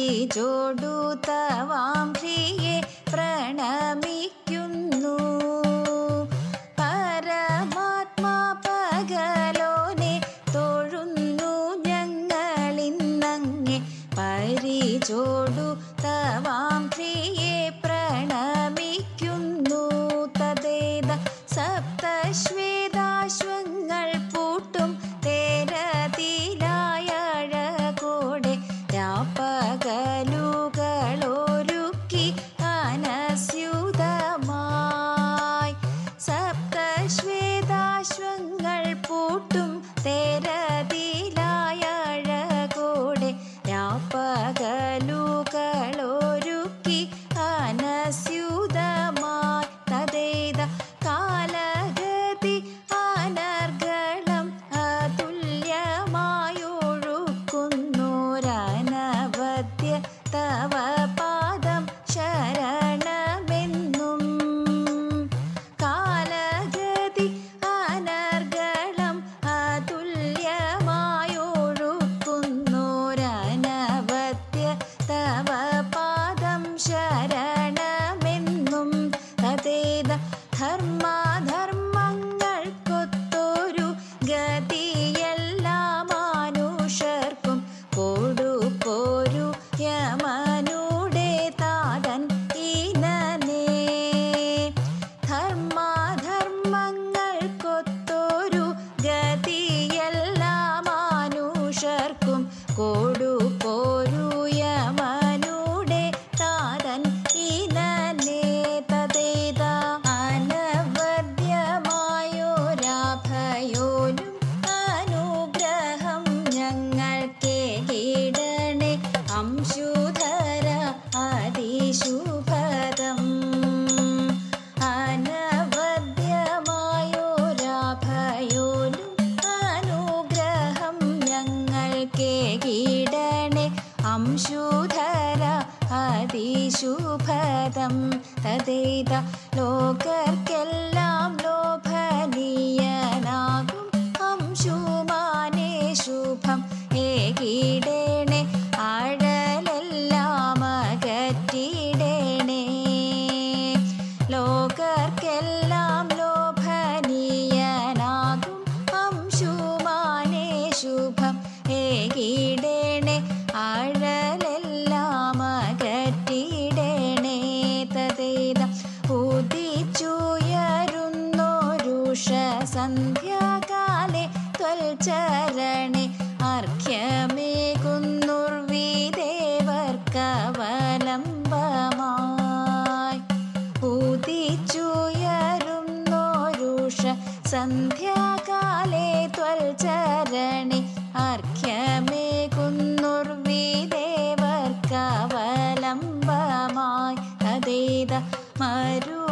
പരിചോടു തവാം ശ്രീയെ പ്രണമിക്കുന്നു. പരമാത്മാ പകലോനെ തൊഴുന്നു ഞങ്ങളിന്നങ്ങെ പരിചോടു തവാം ശ്രീയെ പ്രണമിക്കുന്നു. തദേത സപ്തശ്വേതാശ്വങ്ങൾ പൂട്ടും തേരതിലായഴകോടെ രാപ്പകലുകളൊരുക്കി അനസ്യൂതമായി. സപ്തശ്വേതാശ്വങ്ങൾ പൂട്ടും തേരതിലായഴകോടെ രാപ്പകലുകളൊരുക്കി അനസ്യൂതമായി. തദേത കാലഗതി അനർഗളം അതുല്യമായൊഴുക്കുന്നൊരനവദ്യ തവ പാദം ശരണമെന്നും. കാലഗതി അനർഗളം അതുല്യമായൊഴുക്കുന്നൊരനവദ്യ തവ പാദം ശരണമെന്നും. തദേത ധർമാധർമ്മങ്ങൾക്കൊത്തൊരു ഗതിയെല്ലാ മനുഷ്യർക്കും കൊടുപ്പോരു യമനുടെ താതൻ ഈനനേ. ധർമാധർമ്മങ്ങൾക്കൊത്തൊരു ഗതിയെല്ലാ മനുഷ്യർക്കും കൊടുപ്പോരു യമനുടെ താതൻ ഈനനേ. തദേത അനവദ്യമായൊരഭയോലും അനുഗ്രഹം ഞങ്ങൾക്കേകിടണേ അംശുധര അതിശുഭദം. അനവദ്യമായൊരഭയോലും അനുഗ്രഹം ഞങ്ങൾക്കേകിടണേ അംശുധര അതിശുഭദം. തദേത ലോകർക്കെല്ലാം ലോഭനീയനാകും അംശുമാനേ ശുഭം ഏകിടണേ ആഴലെല്ലാം അകറ്റിടണേ. ലോകർക്കെല്ലാം ലോഭനീയനാകും അംശുമാനേ ശുഭം ഏകിടണേ ആഴലെല്ലാം അകറ്റിടണേ. തദേത ഉദിച്ചുയരുന്നോരുഷ സന്ധ്യാകാലെ ത്വൽചരണേ അർഘ്യമേകുന്നുർവിദേവർക്കവലംബമായി. ഉദിച്ചുയരുന്നോരുഷ സന്ധ്യാകാലെ ത്വൽചരണേ അർഘ്യമേകുന്നുർവിദേവർക്കവലംബമായി. തദേത മരു